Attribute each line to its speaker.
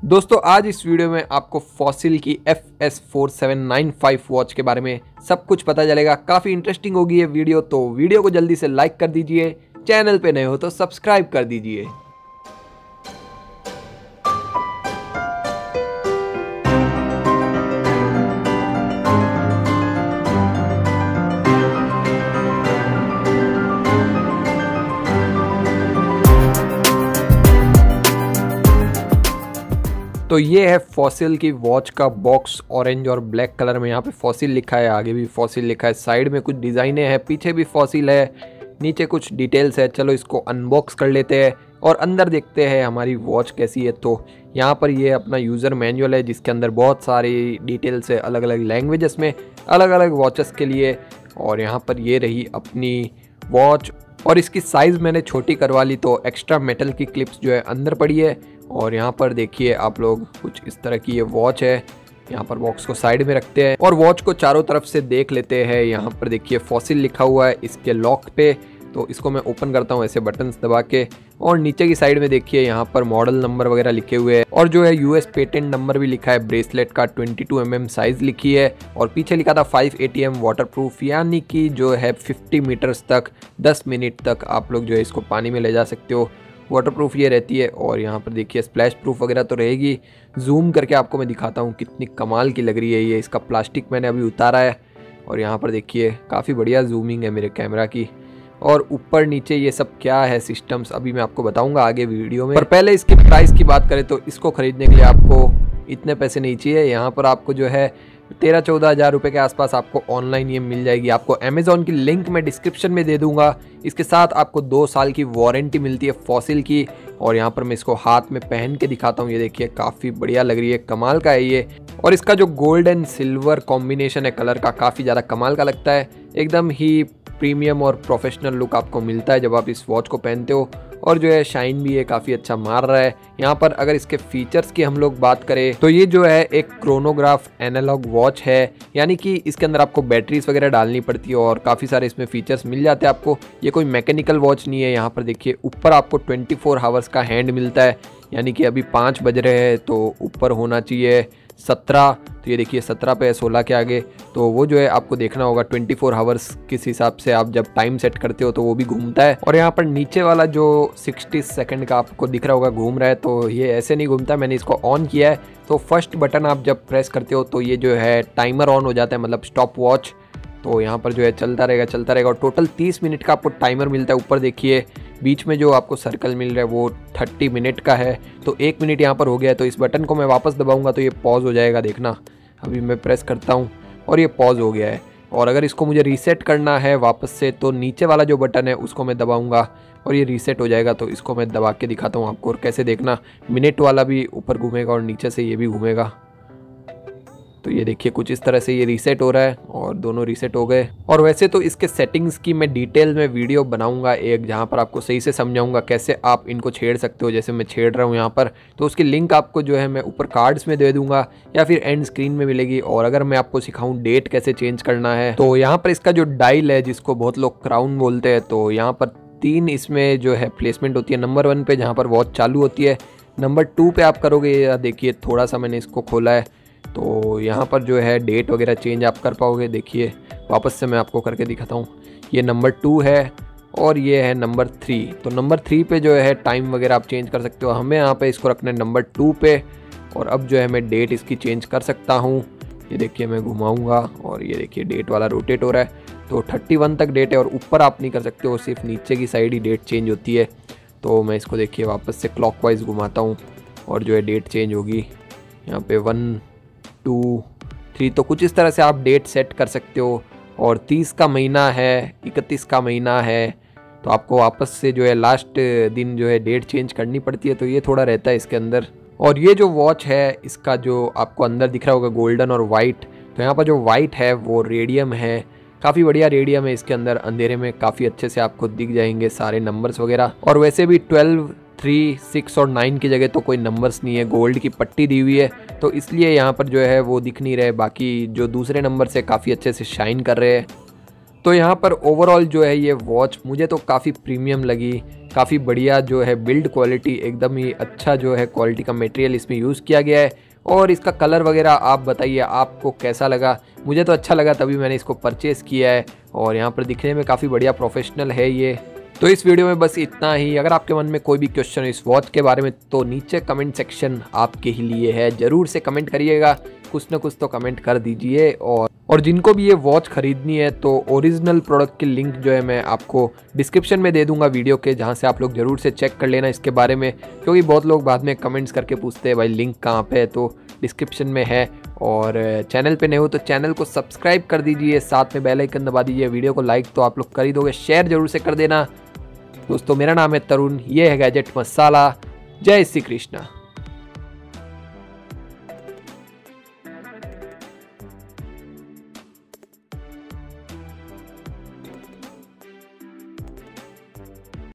Speaker 1: दोस्तों आज इस वीडियो में आपको फॉसिल की FS4795 वॉच के बारे में सब कुछ पता चलेगा। काफ़ी इंटरेस्टिंग होगी ये वीडियो, तो वीडियो को जल्दी से लाइक कर दीजिए। चैनल पे नए हो तो सब्सक्राइब कर दीजिए। तो ये है फॉसिल की वॉच का बॉक्स, ऑरेंज और ब्लैक कलर में। यहाँ पे फॉसिल लिखा है, आगे भी फॉसिल लिखा है, साइड में कुछ डिज़ाइनें हैं, पीछे भी फॉसिल है, नीचे कुछ डिटेल्स है। चलो इसको अनबॉक्स कर लेते हैं और अंदर देखते हैं हमारी वॉच कैसी है। तो यहाँ पर ये अपना यूज़र मैनुअल है जिसके अंदर बहुत सारी डिटेल्स है अलग अलग लैंग्वेजेस में, अलग अलग वॉचेस के लिए। और यहाँ पर ये रही अपनी वॉच और इसकी साइज़ मैंने छोटी करवा ली, तो एक्स्ट्रा मेटल की क्लिप्स जो है अंदर पड़ी है। और यहाँ पर देखिए आप लोग, कुछ इस तरह की ये वॉच है। यहाँ पर बॉक्स को साइड में रखते हैं और वॉच को चारों तरफ से देख लेते हैं। यहाँ पर देखिए फॉसिल लिखा हुआ है इसके लॉक पे, तो इसको मैं ओपन करता हूँ ऐसे बटन्स दबा के। और नीचे की साइड में देखिए यहाँ पर मॉडल नंबर वगैरह लिखे हुए हैं और जो है US पेटेंट नंबर भी लिखा है। ब्रेसलेट का 22 mm साइज लिखी है और पीछे लिखा था 5 ATM वाटरप्रूफ, यानी कि जो है 50 मीटर्स तक 10 मिनट तक आप लोग जो है इसको पानी में ले जा सकते हो। वाटरप्रूफ ये रहती है। और यहाँ पर देखिए स्प्लैश प्रूफ वगैरह तो रहेगी। जूम करके आपको मैं दिखाता हूँ कितनी कमाल की लग रही है ये। इसका प्लास्टिक मैंने अभी उतारा है और यहाँ पर देखिए काफ़ी बढ़िया जूमिंग है मेरे कैमरा की। और ऊपर नीचे ये सब क्या है सिस्टम्स, अभी मैं आपको बताऊंगा आगे वीडियो में। पर पहले इसकी प्राइस की बात करें तो इसको खरीदने के लिए आपको इतने पैसे नहीं चाहिए। यहाँ पर आपको जो है 13-14 हज़ार रुपये के आसपास आपको ऑनलाइन ये मिल जाएगी। आपको अमेज़ॉन की लिंक मैं डिस्क्रिप्शन में दे दूंगा। इसके साथ आपको 2 साल की वारंटी मिलती है फॉसिल की। और यहाँ पर मैं इसको हाथ में पहन के दिखाता हूँ, ये देखिए काफ़ी बढ़िया लग रही है, कमाल का है ये। और इसका जो गोल्ड एंड सिल्वर कॉम्बिनेशन है कलर का, काफ़ी ज़्यादा कमाल का लगता है। एकदम ही प्रीमियम और प्रोफेशनल लुक आपको मिलता है जब आप इस वॉच को पहनते हो। और जो है शाइन भी ये काफ़ी अच्छा मार रहा है। यहाँ पर अगर इसके फीचर्स की हम लोग बात करें तो ये जो है एक क्रोनोग्राफ एनालॉग वॉच है, यानी कि इसके अंदर आपको बैटरीज वगैरह डालनी पड़ती है और काफ़ी सारे इसमें फीचर्स मिल जाते हैं आपको। ये कोई मैकेनिकल वॉच नहीं है। यहाँ पर देखिए ऊपर आपको 24 आवर्स का हैंड मिलता है, यानी कि अभी 5 बज रहे हैं तो ऊपर होना चाहिए 17। तो ये देखिए 17 पे है 16 के आगे, तो वो जो है आपको देखना होगा 24 आवर्स किस हिसाब से आप जब टाइम सेट करते हो तो वो भी घूमता है। और यहाँ पर नीचे वाला जो 60 सेकंड का आपको दिख रहा होगा घूम रहा है, तो ये ऐसे नहीं घूमता। मैंने इसको ऑन किया है तो फर्स्ट बटन आप जब प्रेस करते हो तो ये जो है टाइमर ऑन हो जाता है, मतलब स्टॉप वॉच। तो यहाँ पर जो है चलता रहेगा और टोटल 30 मिनट का आपको टाइमर मिलता है। ऊपर देखिए बीच में जो आपको सर्कल मिल रहा है वो 30 मिनट का है, तो 1 मिनट यहाँ पर हो गया है। तो इस बटन को मैं वापस दबाऊंगा तो ये पॉज हो जाएगा, देखना। अभी मैं प्रेस करता हूँ और ये पॉज हो गया है। और अगर इसको मुझे रीसेट करना है वापस से तो नीचे वाला जो बटन है उसको मैं दबाऊंगा और ये रीसेट हो जाएगा। तो इसको मैं दबा के दिखाता हूँ आपको, और कैसे देखना, मिनट वाला भी ऊपर घूमेगा और नीचे से ये भी घूमेगा। तो ये देखिए कुछ इस तरह से ये रीसेट हो रहा है और दोनों रीसेट हो गए। और वैसे तो इसके सेटिंग्स की मैं डिटेल में वीडियो बनाऊंगा एक, जहां पर आपको सही से समझाऊंगा कैसे आप इनको छेड़ सकते हो, जैसे मैं छेड़ रहा हूं यहाँ पर। तो उसकी लिंक आपको जो है मैं ऊपर कार्ड्स में दे दूंगा या फिर एंड स्क्रीन में मिलेगी। और अगर मैं आपको सिखाऊं डेट कैसे चेंज करना है, तो यहाँ पर इसका जो डायल है जिसको बहुत लोग क्राउन बोलते हैं, तो यहाँ पर 3 इसमें जो है प्लेसमेंट होती है। नंबर 1 पे जहाँ पर वॉच चालू होती है, नंबर 2 पे आप करोगे, या देखिए थोड़ा सा मैंने इसको खोला है तो यहाँ पर जो है डेट वगैरह चेंज आप कर पाओगे। देखिए वापस से मैं आपको करके दिखाता हूँ, ये नंबर 2 है और ये है नंबर 3। तो नंबर 3 पे जो है टाइम वगैरह आप चेंज कर सकते हो। हमें यहाँ पे इसको रखना है नंबर 2 पे। और अब जो है मैं डेट इसकी चेंज कर सकता हूँ। ये देखिए मैं घुमाऊँगा और ये देखिए डेट वाला रोटेट हो रहा है, तो 31 तक डेट है। और ऊपर आप नहीं कर सकते हो, सिर्फ नीचे की साइड ही डेट चेंज होती है। तो मैं इसको देखिए वापस से क्लॉकवाइज घुमाता हूँ और जो है डेट चेंज होगी यहाँ पे 1, 2, 3। तो कुछ इस तरह से आप डेट सेट कर सकते हो। और 30 का महीना है, 31 का महीना है, तो आपको वापस से जो है लास्ट दिन जो है डेट चेंज करनी पड़ती है। तो ये थोड़ा रहता है इसके अंदर। और ये जो वॉच है इसका जो आपको अंदर दिख रहा होगा गोल्डन और वाइट, तो यहाँ पर जो वाइट है वो रेडियम है, काफ़ी बढ़िया रेडियम है। इसके अंदर अंधेरे में काफ़ी अच्छे से आपको दिख जाएंगे सारे नंबर्स वगैरह। और वैसे भी 12, 3, 6 और 9 की जगह तो कोई नंबर्स नहीं है, गोल्ड की पट्टी दी हुई है, तो इसलिए यहाँ पर जो है वो दिख नहीं रहे। बाकी जो दूसरे नंबर से काफ़ी अच्छे से शाइन कर रहे हैं। तो यहाँ पर ओवरऑल जो है ये वॉच मुझे तो काफ़ी प्रीमियम लगी। काफ़ी बढ़िया जो है बिल्ड क्वालिटी, एकदम ही अच्छा जो है क्वालिटी का मटेरियल इसमें यूज़ किया गया है। और इसका कलर वगैरह आप बताइए आपको कैसा लगा। मुझे तो अच्छा लगा तभी मैंने इसको परचेज़ किया है। और यहाँ पर दिखने में काफ़ी बढ़िया प्रोफेशनल है ये। तो इस वीडियो में बस इतना ही। अगर आपके मन में कोई भी क्वेश्चन है इस वॉच के बारे में तो नीचे कमेंट सेक्शन आपके ही लिए है, ज़रूर से कमेंट करिएगा, कुछ ना कुछ तो कमेंट कर दीजिए। और जिनको भी ये वॉच खरीदनी है तो ओरिजिनल प्रोडक्ट की लिंक जो है मैं आपको डिस्क्रिप्शन में दे दूंगा वीडियो के, जहाँ से आप लोग ज़रूर से चेक कर लेना इसके बारे में, क्योंकि बहुत लोग बाद में कमेंट्स करके पूछते हैं भाई लिंक कहाँ पे है, तो डिस्क्रिप्शन में है। और चैनल पे नए हो तो चैनल को सब्सक्राइब कर दीजिए, साथ में बेल आइकन दबा दीजिए। वीडियो को लाइक तो आप लोग कर ही दोगे, शेयर ज़रूर से कर देना। दोस्तों मेरा नाम है तरुण, ये है गैजेट मसाला। जय श्री कृष्णा।